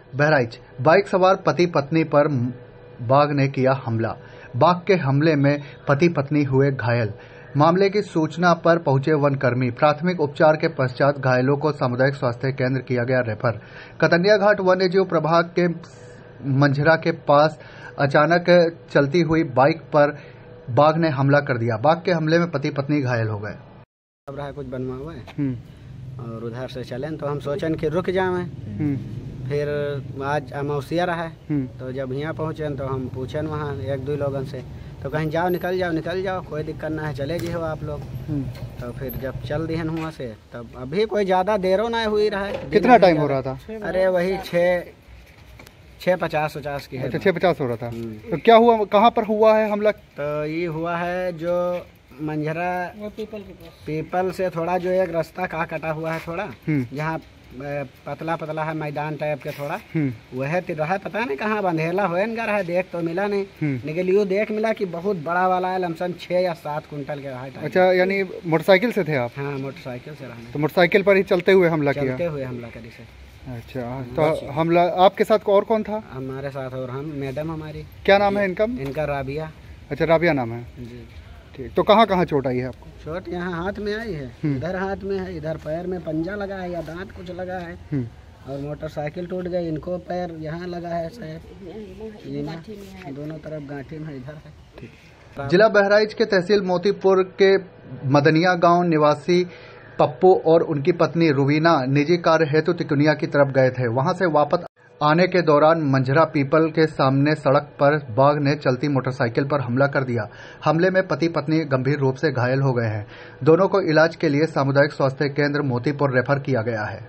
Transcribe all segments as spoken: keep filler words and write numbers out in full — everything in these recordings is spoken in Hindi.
बहराइच, बाइक सवार पति पत्नी पर बाघ ने किया हमला। बाघ के हमले में पति पत्नी हुए घायल। मामले की सूचना पर पहुंचे वनकर्मी। प्राथमिक उपचार के पश्चात घायलों को सामुदायिक स्वास्थ्य केंद्र किया गया रेफर। कतनिया घाट वन्य जीव प्रभाग के मंझरा के पास अचानक चलती हुई बाइक पर बाघ ने हमला कर दिया। बाघ के हमले में पति पत्नी घायल हो गए। अब रहा कुछ बनवा हुआ है और उधर से चलें तो हम सोचें कि रुक जाएं। फिर आज अमावस्या रहा है तो जब यहाँ पहुँचे तो हम पूछें वहाँ एक दो लोगों से तो कहीं जाओ निकल जाओ निकल जाओ कोई दिक्कत ना है, चले जी हो आप लोग। तो फिर जब चल दिए वहाँ से तब अभी कोई ज़्यादा देरो ना हुई रहा है। कितना टाइम हो रहा था? अरे वही छः छः पचास पचास की है। अच्छा, छः पचास हो रहा था। तो क्या हुआ, कहाँ पर हुआ है हमला? तो ये हुआ है जो मंझरा पीपल के पास, पीपल से थोड़ा जो एक रास्ता का कटा हुआ है थोड़ा, जहाँ पतला पतला है मैदान टाइप के थोड़ा, वह रहा पता नहीं कहाँ बंधेला हो रहा, देख तो मिला नहीं, लेकिन यो देख मिला कि बहुत बड़ा वाला है, लमसम छः या सात कुंटल के रहा। अच्छा, यानी मोटरसाइकिल से थे आप? हाँ, मोटरसाइकिल से रहा। तो मोटरसाइकिल पर ही चलते हुए हमला किया? चलते हुए हमला करी से। अच्छा, तो हमला आपके साथ और कौन था? हमारे साथ और हम मैडम हमारी। क्या नाम है इनका? इनका राबिया। अच्छा, राबिया नाम है जी। ठीक, तो कहाँ कहाँ चोट आई है आपको? चोट यहाँ हाथ में आई है, इधर हाथ में है, इधर पैर में पंजा लगा है या दांत कुछ लगा है, और मोटरसाइकिल टूट गई, इनको पैर यहाँ लगा है शायद, दोनों तरफ गांठी में इधर है। जिला बहराइच के तहसील मोतीपुर के मदनिया गांव निवासी पप्पू और उनकी पत्नी रुबीना निजी कार्य हेतु तिकुनिया की तरफ गए थे। वहां से वापस आने के दौरान मंझरा पीपल के सामने सड़क पर बाघ ने चलती मोटरसाइकिल पर हमला कर दिया। हमले में पति पत्नी गंभीर रूप से घायल हो गए हैं। दोनों को इलाज के लिए सामुदायिक स्वास्थ्य केंद्र मोतीपुर रेफर किया गया है।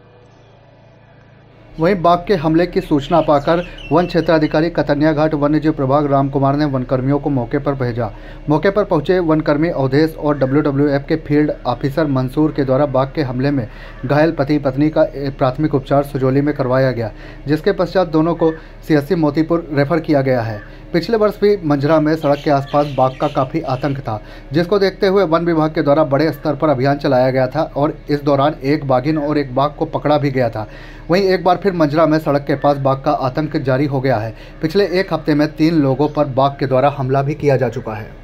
वहीं बाघ के हमले की सूचना पाकर वन क्षेत्राधिकारी कतनिया घाट वन्यजीव प्रभाग राम कुमार ने वनकर्मियों को मौके पर भेजा। मौके पर पहुंचे वनकर्मी अवधेश और डब्ल्यू डब्ल्यू एफ के फील्ड ऑफिसर मंसूर के द्वारा बाघ के हमले में घायल पति पत्नी का प्राथमिक उपचार सुजौली में करवाया गया, जिसके पश्चात दोनों को सीएससी मोतीपुर रेफर किया गया है। पिछले वर्ष भी मंझरा में सड़क के आसपास बाघ का काफ़ी आतंक था, जिसको देखते हुए वन विभाग के द्वारा बड़े स्तर पर अभियान चलाया गया था और इस दौरान एक बाघिन और एक बाघ को पकड़ा भी गया था। वहीं एक बार फिर मंझरा में सड़क के पास बाघ का आतंक जारी हो गया है। पिछले एक हफ्ते में तीन लोगों पर बाघ के द्वारा हमला भी किया जा चुका है।